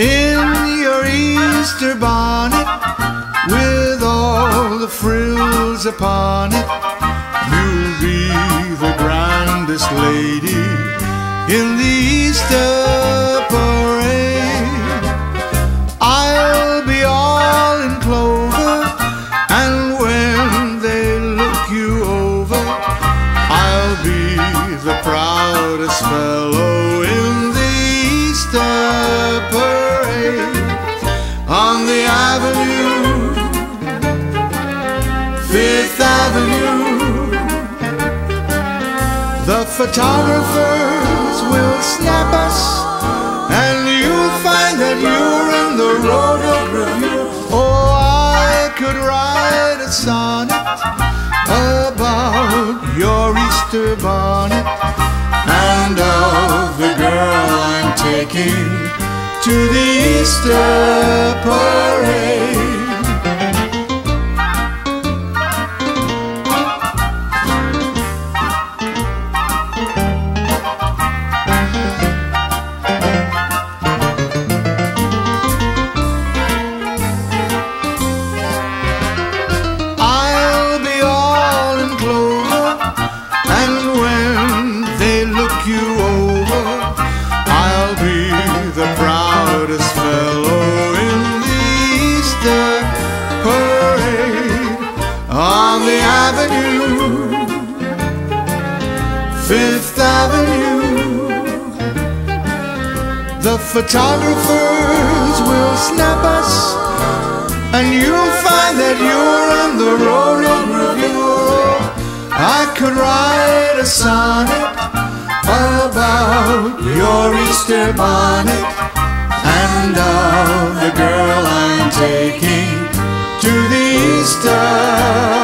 in your Easter bonnet, with all the frills upon it. You'll be the grandest lady in the Easter parade. I'll be all in clover, and when they look you over, I'll be the proudest fellow in the Easter parade. On the avenue, Fifth Avenue, the photographers will snap us, and you'll find that you're in the Rodeo Review. Oh, I could write a sonnet about your Easter bonnet, and of the girl I'm taking to the Easter parade. I'll be all in clover, and when they look you over, I'll be the proudest fellow in the Easter parade. On the avenue, Fifth Avenue, the photographers will snap us, and you'll find that you're on the Rodeo Review. I could write a sonnet about your Easter bonnet, and of the girl I'm taking to the Easter